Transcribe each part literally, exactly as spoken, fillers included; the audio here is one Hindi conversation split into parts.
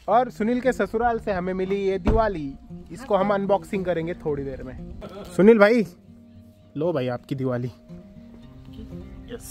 और सुनील के ससुराल से हमें मिली ये दिवाली, इसको हम अनबॉक्सिंग करेंगे थोड़ी देर में। सुनील भाई लो भाई आपकी Diwali. Yes.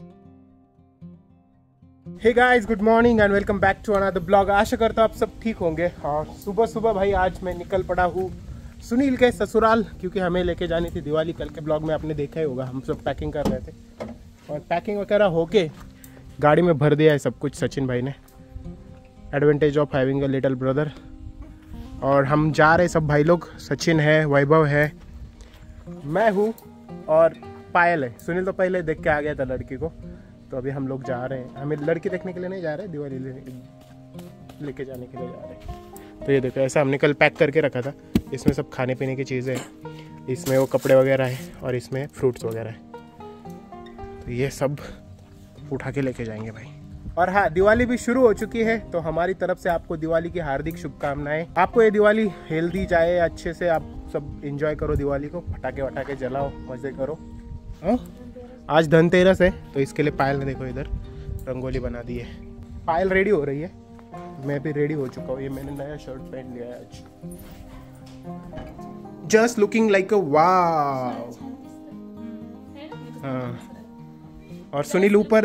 Hey guys, good morning and welcome back to another blog. आशा करता हूँ आप सब ठीक होंगे। और सुबह सुबह भाई आज मैं निकल पड़ा हूँ सुनील के ससुराल, क्योंकि हमें लेके जानी थी दिवाली। कल के ब्लॉग में आपने देखा ही होगा, हम सब पैकिंग कर रहे थे और पैकिंग वगैरह होके गाड़ी में भर दिया है सब कुछ सचिन भाई ने। Advantage of having a little brother. और हम जा रहे सब भाई लोग, सचिन है, वैभव है, मैं हूँ और पायल है। सुनील तो पहले देख के आ गया था लड़की को, तो अभी हम लोग जा रहे हैं। हमें लड़की देखने के लिए नहीं जा रहे, दिवाली लेने लेके जाने के लिए जा रहे हैं। तो ये देखो, ऐसा हमने कल पैक करके रखा था। इसमें सब खाने पीने की चीज़ें हैं, इसमें वो कपड़े वगैरह है और इसमें फ्रूट्स वगैरह है। तो ये सब उठा के लेके जाएंगे भाई। और हाँ, दिवाली भी शुरू हो चुकी है, तो हमारी तरफ से आपको दिवाली की हार्दिक शुभकामनाएं। आपको ये दिवाली हेल्दी जाए, अच्छे से आप सब एंजॉय करो दिवाली को, पटाखे वटाखे जलाओ, मजे करो। हाँ? आज धनतेरस है, तो इसके लिए पायल ने देखो इधर रंगोली बना दी है। पायल रेडी हो रही है, मैं भी रेडी हो चुका हूँ। ये मैंने नया शर्ट पहन लिया है आज। Just looking like a wow. हाँ, और सुनील ऊपर,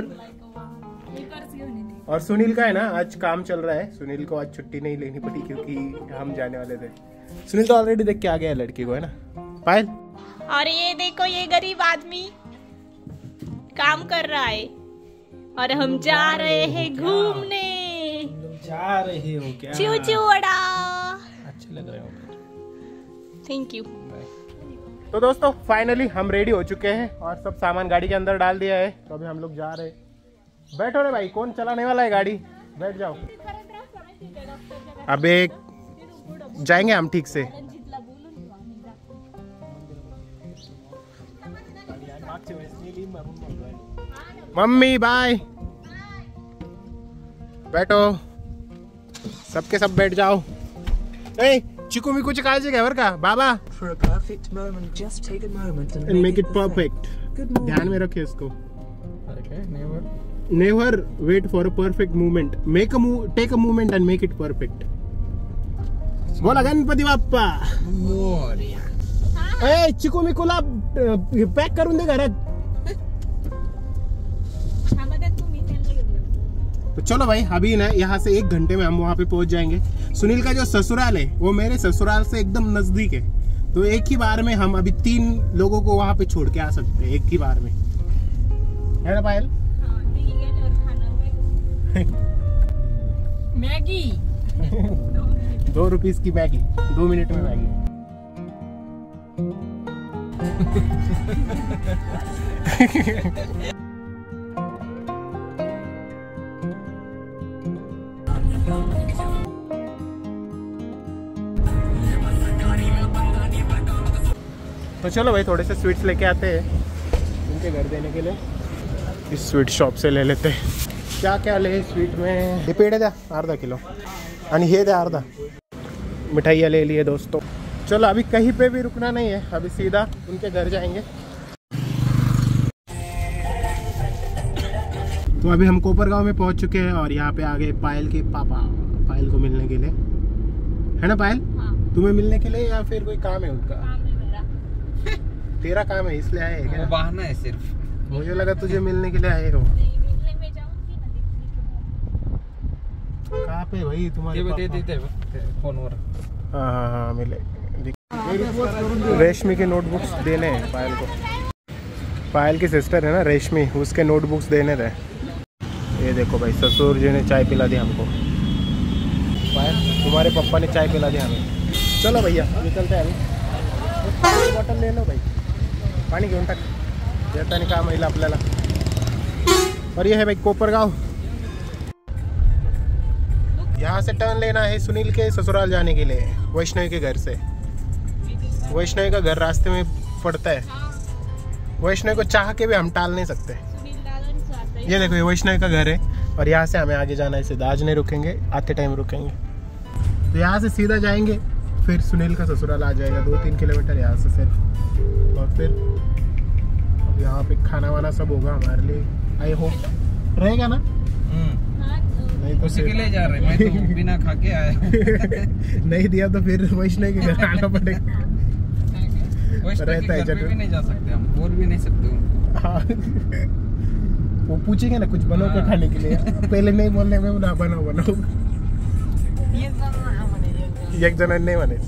और सुनील का है ना आज काम चल रहा है। सुनील को आज छुट्टी नहीं लेनी पड़ी क्योंकि हम जाने वाले थे। सुनील तो ऑलरेडी देख के आ गया है लड़की को, है ना पायल। और ये देखो, ये गरीब आदमी काम कर रहा है और हम जा रहे हैं घूमने। जा रहे हो क्या? चू चू वड़ा। अच्छे लग रहे हो। Thank you. तो दोस्तों फाइनली हम रेडी हो चुके हैं और सब सामान गाड़ी के अंदर डाल दिया है। तो अभी हम लोग जा रहे हैं। बैठो रे भाई, कौन चलाने वाला है गाड़ी? बैठ जाओ। अबे जाएंगे हम ठीक से। Mummy bye. बैठो, सबके सब बैठ जाओ। ए चिकू मिकू ची काळजी घ्या बरं का बाबा। For a perfect moment, just take a moment and And make make it it perfect. perfect. Good morning. ध्यान में रखिए इसको। Okay, never. Never wait for a perfect moment. Make a move, take a moment and make it perfect. बोला गणपती बाप्पा मोरया. ए चिकू मिकूला पॅक करून दे घरात। तो चलो भाई, अभी ना यहाँ से एक घंटे में हम वहाँ पे पहुँच जाएंगे। सुनील का जो ससुराल है वो मेरे ससुराल से एकदम नजदीक है, तो एक ही बार में हम अभी तीन लोगों को वहाँ पे छोड़ के आ सकते हैं, एक ही बार में, है ना पायल? मैगी दो रुपीस की मैगी, दो मिनट में मैगी। तो चलो भाई, थोड़े से स्वीट्स लेके आते हैं उनके घर देने के लिए। इस स्वीट शॉप से ले लेते हैं। क्या क्या ले स्वीट में? ये पेड़े द्या अर्धा किलो आणि हे द्या अर्धा। मिठाइयाँ ले लिए दोस्तों। चलो अभी कहीं पे भी रुकना नहीं है, अभी सीधा उनके घर जाएंगे। तो अभी हम कोपरगांव में पहुंच चुके हैं और यहाँ पे आ गए पायल के पापा, पायल को मिलने के लिए, है ना पायल? हाँ। तुम्हें मिलने के लिए या फिर कोई काम है उनका? तेरा काम है इसलिए आए क्या? बहाना है सिर्फ। मुझे लगा तुझे मिलने के लिए आए हो। कहाँ पे भाई तुम्हारे पापा? फोनवर। हाँ हाँ हाँ मिले। रेशमी के नोटबुक्स देने हैं पायल को। पायल की सिस्टर है ना रेशमी, उसके नोटबुक्स देने थे। ये देखो भाई, ससुर जी ने चाय पिला दी हमको। पायल तुम्हारे पापा ने चाय पिला दी हमें। चलो भैया निकलते हैं अभी। बॉटल ले लो भाई, पाणी घेऊन टाक, येताना काम येईल आपल्याला। और ये है भाई कोपरगांव। यहाँ से टर्न लेना है सुनील के ससुराल जाने के लिए, वैष्णवी के घर से। वैष्णवी का घर रास्ते में पड़ता है। वैष्णवी को चाह के भी हम टाल नहीं सकते। ये देखो, ये वैष्णवी का घर है और यहाँ से हमें आगे जाना है सीधा। आज नहीं रुकेंगे, आते टाइम रुकेंगे। तो यहाँ से सीधा जाएंगे, फिर सुनील का ससुराल आ जाएगा, दो तीन किलोमीटर यहाँ से सिर्फ। और फिर अब यहाँ पे खाना वाना सब होगा हमारे लिए। आई होप रहेगा ना? नहीं तो उसी के लिए जा रहे हैं, मैं तो बिना खा के आया हूँ। नहीं दिया तो फिर वैष्णव के घर आना पड़ेगा। वैष्णव रहता है के घर पे जगह। भी नहीं जा सकते हम, बोल भी नहीं सकते उनको। हाँ। वो पूछेंगे ना कुछ बनो के खाने के लिए, पहले नहीं बोलने में ना बनाओ बनाओ एक जन नहीं बने।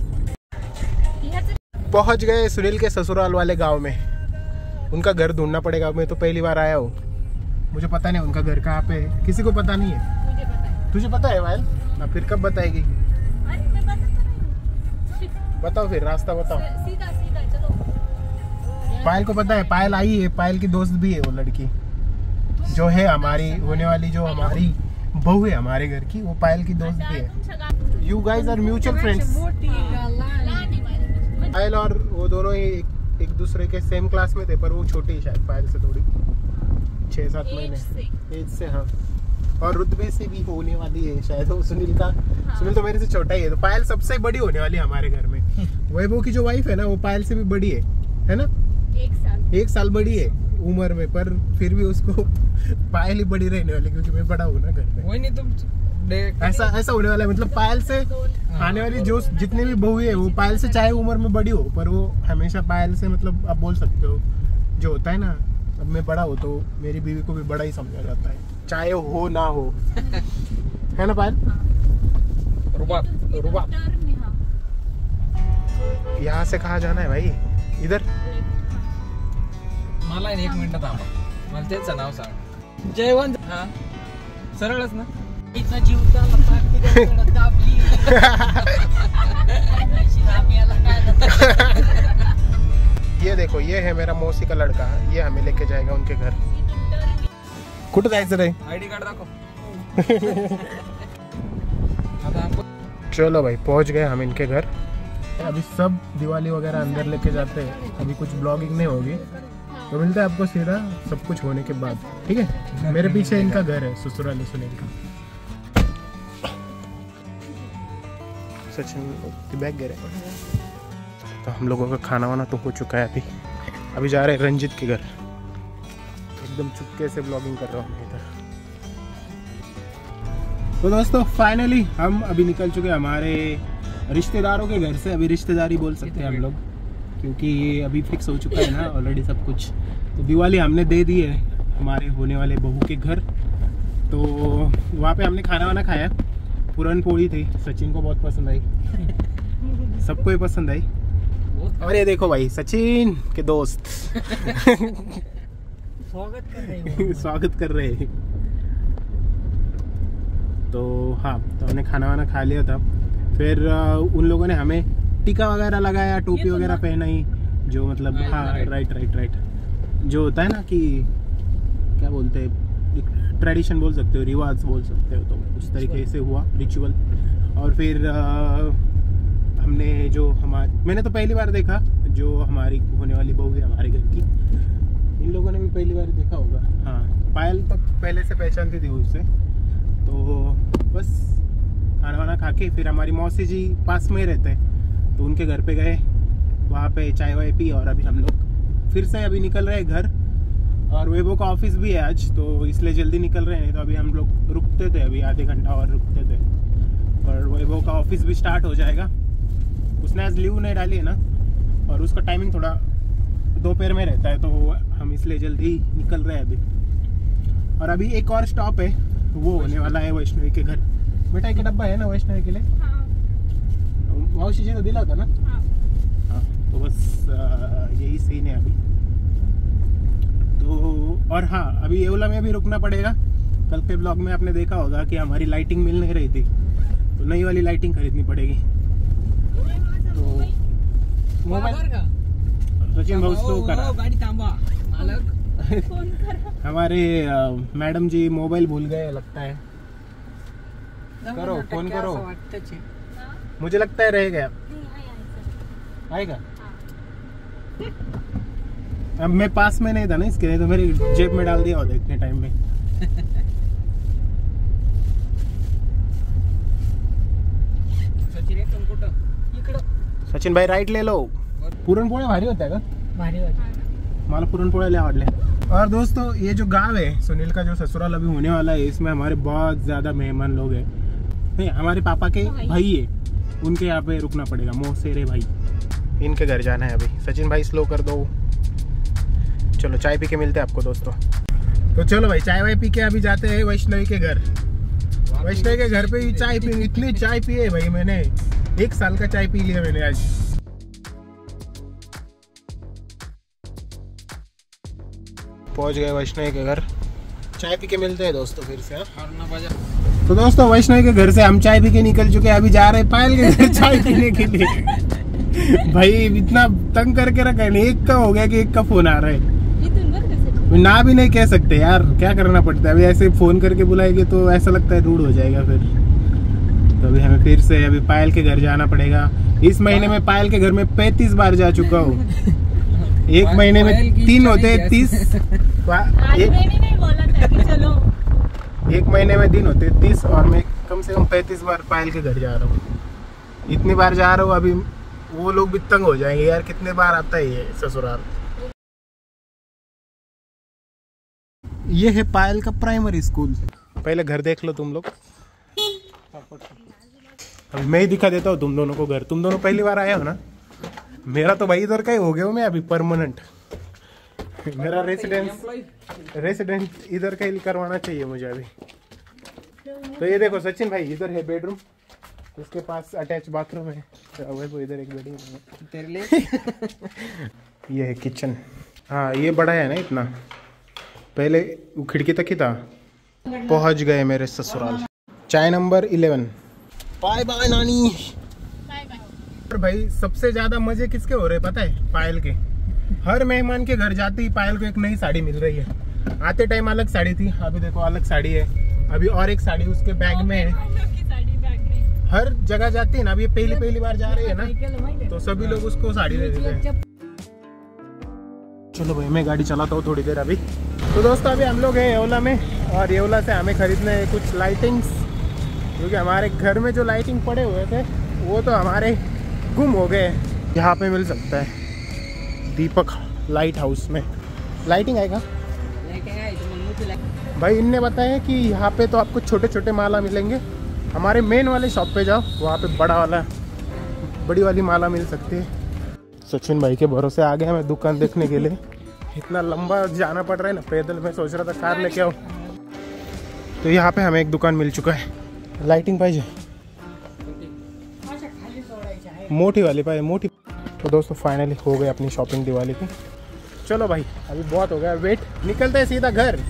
पहुंच गए सुनील के ससुराल वाले गांव में। उनका घर ढूंढना पड़ेगा, मैं तो पहली बार आया हूँ, मुझे पता नहीं उनका घर कहाँ पे है, किसी को पता नहीं है। मुझे पता है। तुझे पता है वायल? ना फिर कब बताएगी? अरे मैं बता तो रही हूँ। बताओ फिर रास्ता बताओ। सीधा सीधा चलो। पायल को पता है, पायल आई है, पायल की दोस्त भी है वो लड़की जो है हमारी होने वाली, जो हमारी बहू है हमारे घर की, वो पायल की दोस्त भी है। You guys are mutual friends. Payal और वो दोनों ही एक, एक दूसरे के सेम क्लास में थे, पर वो छोटी है शायद पायल से थोड़ी, छः सात महीने एज से। हाँ, और रुतबे से भी होने वाली है शायद वो सुनील का। हाँ। सुनील तो मेरे से छोटा ही है, तो पायल सबसे बड़ी होने वाली है हमारे घर में। वैभव की जो वाइफ है ना, वो पायल से भी बड़ी है, है ना? एक साल एक साल बड़ी है उम्र में, पर फिर भी उसको पायल ही बड़ी रहने वाली, क्योंकि मैं बड़ा हूँ ना घर में। वही नहीं तुम ऐसा ऐसा होने वाला है, मतलब पायल से आने वाली जो जितनी भी बहू है वो पायल से चाहे उम्र में बड़ी हो, पर वो हमेशा पायल से, मतलब आप बोल सकते हो जो होता है ना, अब मैं बड़ा हो तो मेरी बीवी को भी बड़ा ही समझा जाता है, चाहे हो ना हो। है ना पायल? रुबाब रुबाब यहाँ से कहाँ जाना है भाई? इधर मला एक मिनिट थांबा, मला त्यांचं नाव सांग. जयवंत. हा सरळच ना. इथं जीवताला पाठी दाबली. ये देखो, ये है मेरा मौसी का लड़का, ये हमें लेके जाएगा उनके घर। कुठं जायचं रे? आईडी कार्ड दाखव. आता आपण चलो भाई, पहुंच गए हम इनके घर। अभी सब दिवाली वगैरह अंदर लेके जाते हैं, अभी कुछ ब्लॉगिंग नहीं होगी, तो मिलता है आपको सीधा सब कुछ होने के बाद, ठीक है? मेरे पीछे इनका घर है, ससुराल सुनील का। सचिन बैग गिरे। तो हम लोगों का खाना वाना तो हो चुका है, अभी अभी जा रहे हैं रंजित के घर। एकदम चुपके से ब्लॉगिंग कर रहा हूँ इधर। तो दोस्तों फाइनली हम अभी निकल चुके हमारे रिश्तेदारों के घर से। अभी रिश्तेदारी बोल सकते हैं हम लोग, क्योंकि ये अभी फिक्स हो चुका है ना ऑलरेडी सब कुछ। तो दिवाली हमने दे दी है हमारे होने वाले बहू के घर। तो वहाँ पे हमने खाना वाना खाया, पूरन पोड़ी थी, सचिन को बहुत पसंद आई, सबको ही पसंद आई। और ये देखो भाई सचिन के दोस्त स्वागत कर रहे हैं. स्वागत कर रहे हैं। तो हाँ, तो हमने खाना वाना खा लिया था। फिर उन लोगों ने हमें टीका वगैरह लगाया, टोपी वगैरह पहनाई, जो मतलब हाँ राइट राइट राइट जो होता है ना कि क्या बोलते हैं, ट्रेडिशन बोल सकते हो, रिवाज बोल सकते हो, तो उस तरीके से हुआ रिचुअल। और फिर आ, हमने जो हमारे मैंने तो पहली बार देखा, जो हमारी होने वाली बहू है हमारे घर की, इन लोगों ने भी पहली बार देखा होगा। हाँ, पायल तो पहले से पहचानती थी उससे। तो बस खाना वाना खा के फिर हमारी मौसी जी पास में ही रहते हैं, तो उनके घर पे गए, वहाँ पे चाय वाय पी, और अभी हम लोग फिर से अभी निकल रहे हैं घर। और वैभव का ऑफिस भी है आज, तो इसलिए जल्दी निकल रहे हैं। तो अभी हम लोग रुकते थे, अभी आधे घंटा और रुकते थे, और वैभव का ऑफिस भी स्टार्ट हो जाएगा। उसने आज लीव नहीं डाली है ना, और उसका टाइमिंग थोड़ा दोपहर में रहता है, तो हम इसलिए जल्दी निकल रहे हैं अभी। और अभी एक और स्टॉप है, वो होने वाला है वैष्णवी के घर। बेटा एक डब्बा है ना वैष्णवी के लिए? हाँ। मौसी जी तो दिला था ना? हाँ। हाँ, तो बस यही सीन है अभी तो। और हाँ, अभी येवला में भी रुकना पड़ेगा। कल के ब्लॉग में आपने देखा होगा कि हमारी लाइटिंग मिल नहीं रही थी, तो नई वाली लाइटिंग खरीदनी पड़ेगी। तो मोबाइल सचिन बहुत स्लो करा, गाड़ी थांबा मालक. हमारे मैडम जी मोबाइल भूल गए लगता है। करो फोन करो, मुझे लगता है रह गया। आएगा? अब मैं पास में नहीं था ना इसके, नहीं तो मेरी जेब में डाल दिया होता इतने टाइम में। सचिन तुम कुठं? इकडं. सचिन भाई राईट ले लो. पुरणपोळ्या भारी होत्या का? भारी वाटतं. मला पुरणपोळ्या लय आवडल्या. और दोस्तों ये जो गांव है सुनील का, जो ससुराल अभी होने वाला है, इसमें हमारे बहुत ज़्यादा मेहमान लोग हैं। नहीं, हमारे पापा के भाई है, उनके यहाँ पे रुकना पड़ेगा। मोसेरे भाई, इनके घर जाना है अभी। सचिन भाई स्लो कर दो। चलो चाय पी के मिलते हैं आपको दोस्तों। तो चलो भाई चाय वाय पी के अभी जाते हैं वैष्णवी के घर। वैष्णवी के घर पे ही चाय पी, इतनी चाय पी है भाई मैंने, एक साल का चाय पी लिया मैंने आज। पहुंच गए वैष्णवी के घर, चाय पी के मिलते हैं दोस्तों फिर से। तो दोस्तों वैष्णवी के घर से हम चाय पी के निकल चुके हैं, अभी जा रहे हैं पायल के घर चाय पीने के लिए। भाई इतना तंग करके रखा है, एक का हो गया कि एक का फोन आ रहा है, ना भी नहीं कह सकते यार, क्या करना पड़ता है। अभी ऐसे फोन करके बुलाएंगे तो ऐसा लगता है रूड हो जाएगा फिर। तो अभी हमें फिर से अभी पायल के घर जाना पड़ेगा। इस महीने में पायल के घर में पैंतीस बार जा चुका हूँ। एक महीने में तीन होते हैं तीस। एक, नहीं बोला था कि चलो। एक महीने में दिन होते हैं तीस और मैं कम से कम पैंतीस बार पायल के घर जा रहा हूँ। इतनी बार जा रहा हूँ, अभी वो लोग भी तंग हो जाएंगे यार, कितने बार आता है ये ससुराल। ये है पायल का प्राइमरी स्कूल। पहले घर देख लो तुम लोग, अभी मैं ही दिखा देता हूँ तुम दोनों को घर। तुम दोनों पहली बार आए हो ना, मेरा तो भाई इधर का ही हो गया हूँ मैं अभी परमानेंट। मेरा रेसिडेंस रेसिडेंट इधर का ही करवाना चाहिए मुझे अभी। तो ये देखो सचिन भाई, इधर है बेडरूम, उसके पास अटैच बाथरूम है, वो इधर एक बेडरूम है तेरे लिए। ये है किचन। हाँ ये बड़ा है ना इतना, पहले वो खिड़की तक ही था। पहुंच गए मेरे ससुराल। चाय नंबर इलेवन। बाय बाय नानी। और भाई सबसे ज्यादा मजे किसके हो रहे पता है? पायल के। हर मेहमान के घर जाते ही पायल को एक नई साड़ी मिल रही है। आते टाइम अलग साड़ी थी, अभी देखो अलग साड़ी है, अभी और एक साड़ी उसके बैग में है। हर जगह जाती है ना, अभी पहली पहली बार जा रही है ना, तो सभी लोग उसको साड़ी दे देते हैं। चलो भाई मैं गाड़ी चलाता हूँ थोड़ी देर अभी। तो दोस्तों अभी हम लोग हैं येवला में, और येवला से हमें खरीदने हैं कुछ लाइटिंग्स, क्योंकि हमारे घर में जो लाइटिंग पड़े हुए थे वो तो हमारे गुम हो गए। यहाँ पे मिल सकता है दीपक लाइट हाउस में लाइटिंग आएगा भाई। इनने बताया कि यहाँ पे तो आपको छोटे छोटे माला मिलेंगे। हमारे मेन वाले शॉप पे जाओ, वहाँ पे बड़ा वाला बड़ी वाली माला मिल सकती है। सचिन भाई के भरोसे आ गया मैं दुकान देखने के लिए। इतना लंबा जाना पड़ रहा है ना पैदल, मैं सोच रहा था कार लेके आओ। तो यहाँ पे हमें एक दुकान मिल चुका है। लाइटिंग पाइजे मोटी वाली पाए मोटी। तो दोस्तों फाइनली हो गई अपनी शॉपिंग दिवाली की। चलो भाई अभी बहुत हो गया वेट, निकलते हैं सीधा घर।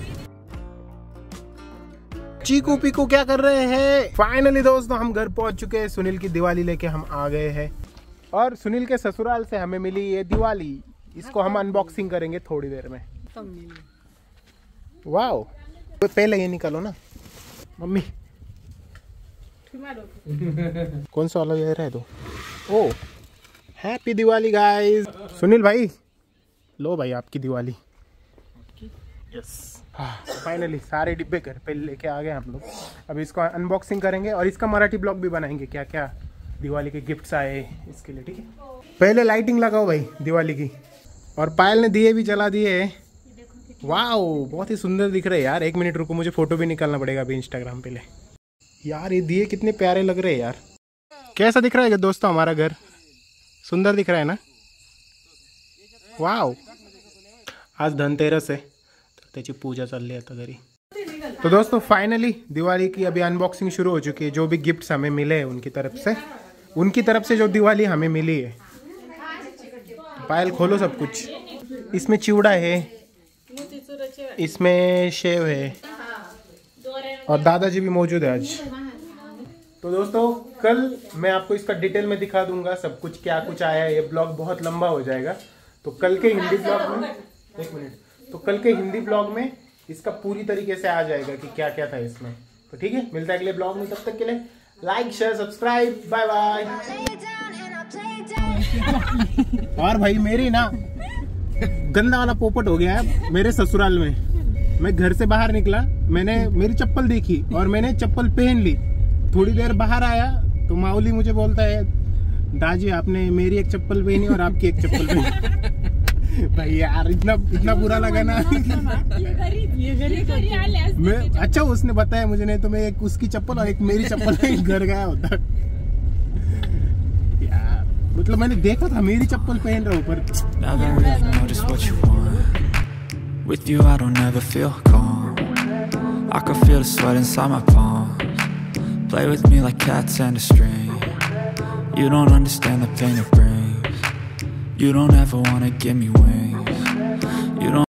चीकू पीकू क्या कर रहे हैं? फाइनली दोस्तों हम घर पहुंच चुके हैं। सुनील की दिवाली लेके हम आ गए हैं, और सुनील के ससुराल से हमें मिली ये दिवाली। इसको हम अनबॉक्सिंग करेंगे थोड़ी देर में। वाओ, तो पहले ये निकालो ना मम्मी। कौन सा वाला ये रहे दो। Oh happy Diwali guys. Sunil भाई लो भाई आपकी दिवाली। यस फाइनली सारे डिब्बे घर पे लेके आ गए हम लोग। अभी इसको अनबॉक्सिंग करेंगे और इसका मराठी ब्लॉग भी बनाएंगे, क्या क्या दिवाली के गिफ्ट्स आए इसके लिए। ठीक है, पहले लाइटिंग लगाओ भाई दिवाली की। और पायल ने दिए भी जला दिए। वाओ बहुत ही सुंदर दिख रहे हैं यार। एक मिनट रुको, मुझे फोटो भी निकालना पड़ेगा अभी इंस्टाग्राम पे ले। यार ये दिए कितने प्यारे लग रहे हैं यार। कैसा दिख रहा है दोस्तों हमारा घर? सुंदर दिख रहा है ना? वाओ आज धनतेरस है, तो त्याची पूजा चालली आता घरी। तो दोस्तों फाइनली दिवाली की अभी अनबॉक्सिंग शुरू हो चुकी है। जो भी गिफ्ट्स हमें मिले हैं उनकी तरफ से, उनकी तरफ से जो दिवाली हमें मिली है। पायल खोलो सब कुछ। इसमें चिवड़ा है, इसमें शेव है, और दादाजी भी मौजूद है आज। तो दोस्तों कल मैं आपको इसका डिटेल में दिखा दूंगा सब कुछ, क्या कुछ आया है। ये ब्लॉग बहुत लंबा हो जाएगा, तो कल के हिंदी ब्लॉग में एक मिनट तो कल के हिंदी ब्लॉग में इसका पूरी तरीके से आ जाएगा कि क्या क्या था इसमें। तो ठीक है, मिलता है अगले ब्लॉग में। तब तक के लिए like share subscribe, bye bye. और भाई मेरी ना गंदा वाला पोपट हो गया है मेरे ससुराल में। मैं घर से बाहर निकला, मैंने मेरी चप्पल देखी और मैंने चप्पल पहन ली। थोड़ी देर बाहर आया तो माऊली मुझे बोलता है, दाजी आपने मेरी एक चप्पल पहनी और आपकी एक चप्पल पहनी। भाई यार इतना इतना बुरा लगा ना। ये घरी ये घरी घरी आले असते मैं अच्छा उसने बताया मुझे, नहीं तो मैं एक उसकी चप्पल और एक मेरी चप्पल में घर गया होता यार। मतलब मैंने देखा था मेरी चप्पल पहन रहा ऊपर। Now that I really know just what you want. With you I don't ever feel calm. I can feel the sweat inside my palms. Play with me like cats and a string. You don't understand the pain it brings. You don't ever wanna give me wings. You don't